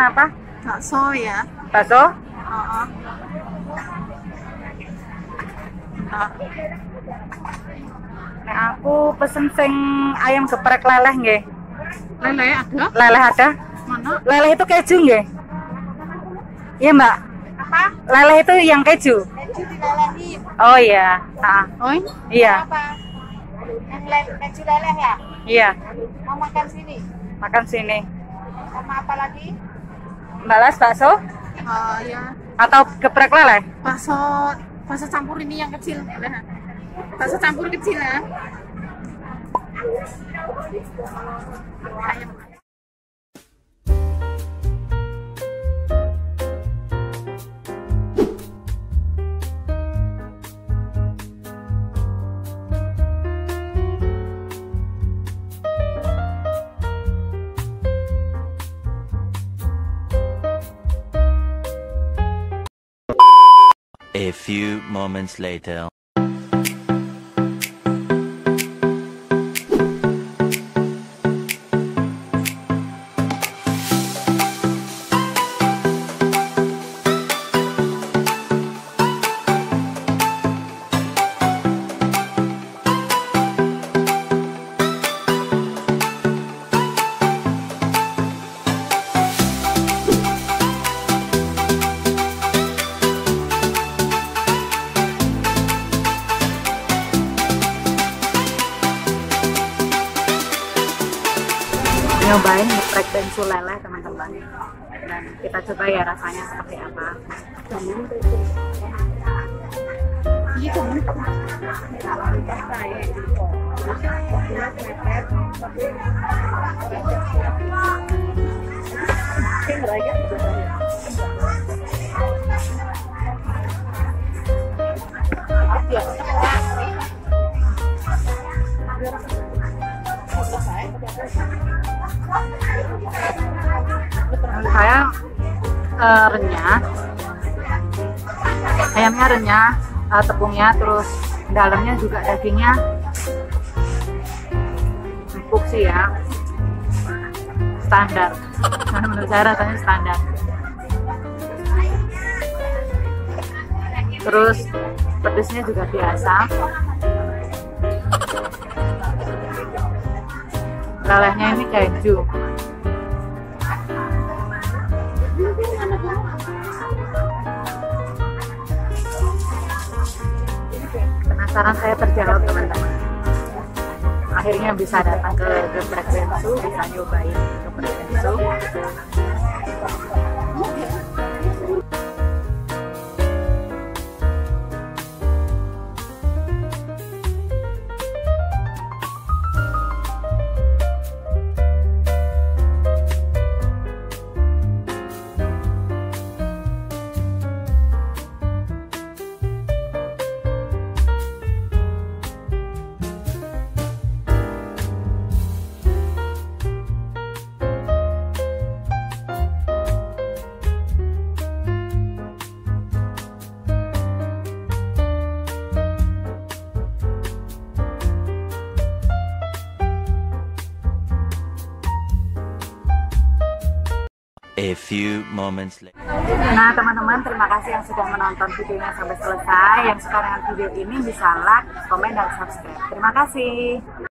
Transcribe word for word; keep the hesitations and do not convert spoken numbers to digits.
apa? Bakso ya. Bakso? Oh, Nah, nah, aku pesen sing ayam geprek leleh nggih. lele ada? Leleh ada? Mana? Leleh itu keju nggih? Iya, Mbak. Apa? Leleh itu yang keju. Keju dilelehin. Oh iya. Nah, Oh, iya. apa? Yang lele, keju leleh ya? Iya. Mau makan sini? Makan sini. Sama apa lagi? Mbak Las bakso Oh ya. atau geprek leleh? Bakso, bakso campur ini yang kecil. Nah, bakso campur kecil ya. Ayam. A few moments later. Nyobain geprek bensu leleh teman-teman, dan kita coba ya rasanya seperti apa. Saya uh, renyah, ayamnya renyah, uh, tepungnya, terus dalamnya juga dagingnya empuk sih ya, standar. Menurut saya rasanya standar. Terus pedesnya juga biasa. Lelehnya ini keju. Penasaran saya terjawab teman-teman. Akhirnya bisa datang ke geprek bensu, bisa nyobain geprek bensu. A few moments later. Nah teman-teman, terima kasih yang sudah menonton videonya sampai selesai. Yang suka dengan video ini bisa like, komen, dan subscribe. Terima kasih.